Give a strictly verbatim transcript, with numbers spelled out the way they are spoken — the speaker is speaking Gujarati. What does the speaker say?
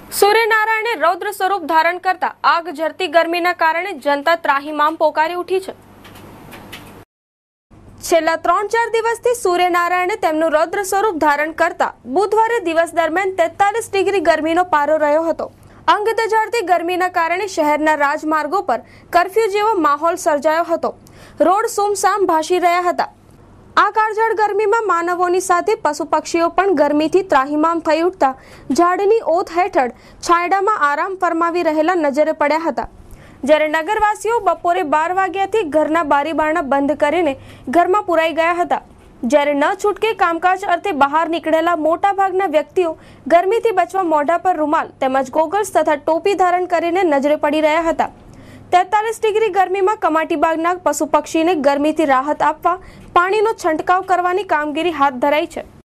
સૂર્યનારાયણે રૌદ્ર સ્વરૂપ ધારણ કરતા આગ ઝરતી ગરમીના કારણે જનતા ત્રાહિમામ પોકારી ઉઠી છે। છેલ્લા ત્રણ ચાર દિવસથી સૂર્યનારાયણે તેમનું રૌદ્ર સ્વરૂપ ધારણ કરતા બુધવારે દિવસ દરમિયાન તેતાલીસ ડિગ્રી ગરમીનો પારો રહ્યો હતો। અંગ દજાડતી ગરમીના કારણે શહેરના રાજમાર્ગો પર કર્ફ્યુ જેવો માહોલ સર્જાયો હતો। રોડ સુમસામ ભાસી રહ્યા હતા। આ કાળઝાળ ગરમીમાં માનવોની સાથે પશુ પક્ષીઓ પણ ગરમીથી ત્રાહિમામ થઈ ઉઠતા ઝાડની ઓથ હેઠળ છાંયડામાં આરામ ફરમાવી રહેલા નજરે પડ્યા હતા। જ્યારે નગરવાસીઓ બપોરે બાર વાગ્યાથી ઘરના બારી બારણા બંધ કરીને ઘરમાં પુરાઈ ગયા હતા। જ્યારે ન છૂટકે કામકાજ અર્થે બહાર નીકળેલા મોટા ભાગના વ્યક્તિઓ ગરમીથી બચવા મોઢા પર રૂમાલ તેમજ ગોગલ્સ તથા ટોપી ધારણ કરીને નજરે પડી રહ્યા હતા। તેતાલીસ ડિગ્રી ગરમીમાં કમાટીબાગના પશુ પક્ષીને ગરમીથી રાહત આપવા પાણીનો છંટકાવ કરવાની કામગીરી હાથ ધરાઈ છે।